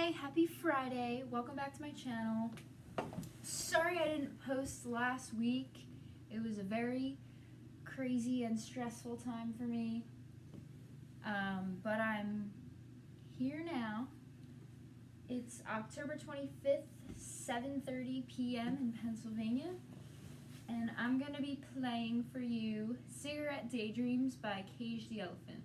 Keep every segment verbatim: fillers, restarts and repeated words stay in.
Hi, happy Friday. Welcome back to my channel. Sorry I didn't post last week. It was a very crazy and stressful time for me. Um, but I'm here now. It's October twenty-fifth, seven thirty p m in Pennsylvania. And I'm going to be playing for you Cigarette Daydreams by Cage the Elephant.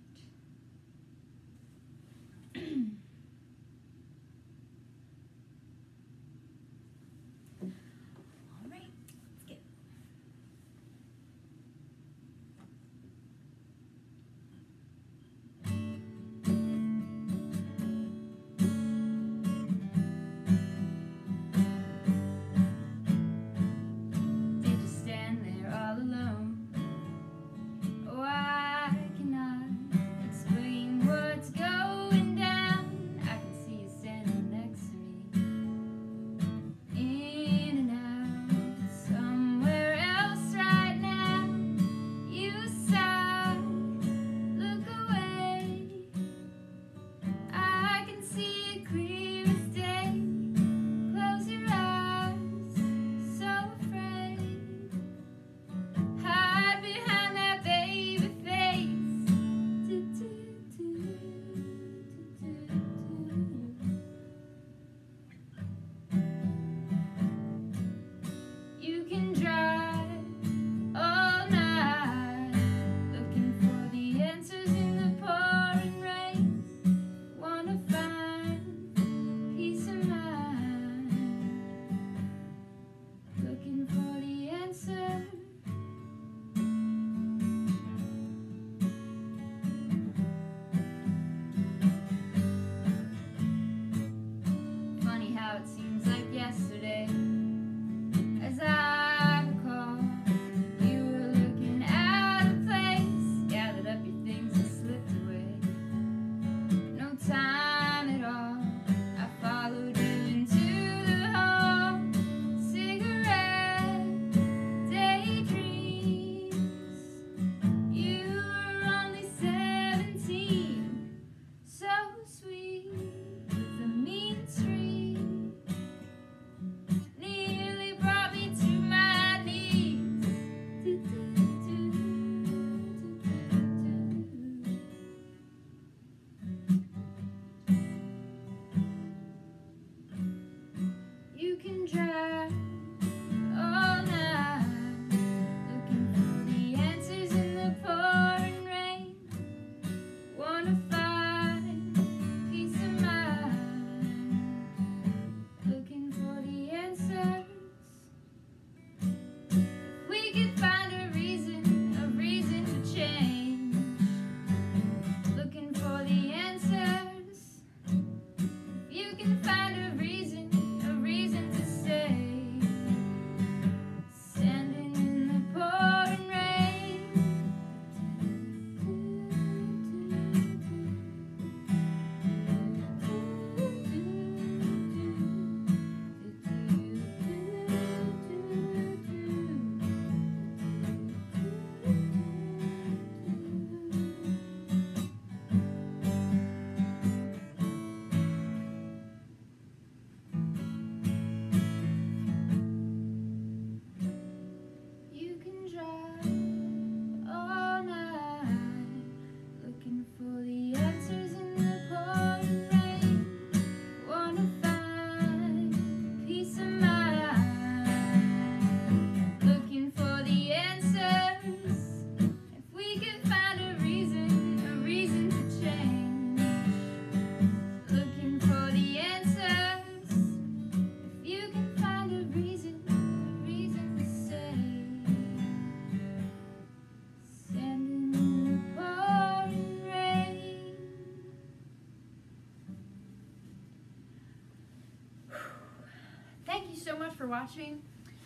Thank you so much for watching.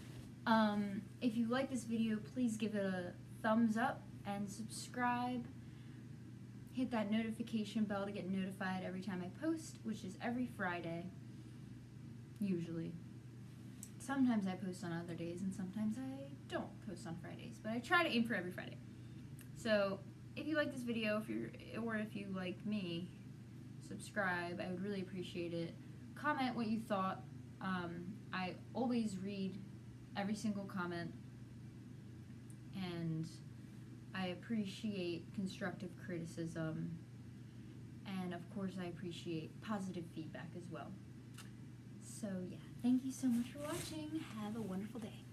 Um, if you like this video, please give it a thumbs up and subscribe. Hit that notification bell to get notified every time I post, which is every Friday, usually. Sometimes I post on other days and sometimes I don't post on Fridays, but I try to aim for every Friday. So if you like this video, if you're, or if you like me, subscribe. I would really appreciate it. comment what you thought. Um, I always read every single comment, and I appreciate constructive criticism, and of course I appreciate positive feedback as well. So yeah, thank you so much for watching. Have a wonderful day.